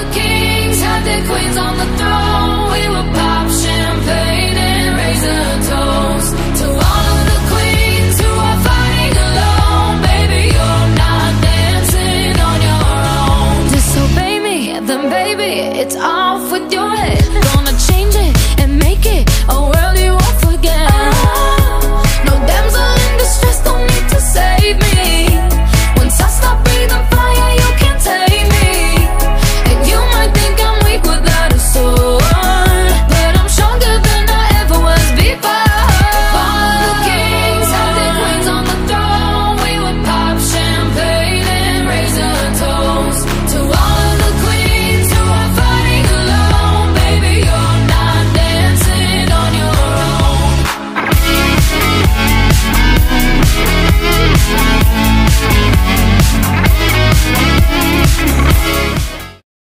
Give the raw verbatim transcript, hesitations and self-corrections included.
the kings had their queens on the throne. We would pop champagne and raise a toast to all of the queens who are fighting alone. Baby, you're not dancing on your own. Disobey me, then baby, it's off with your head.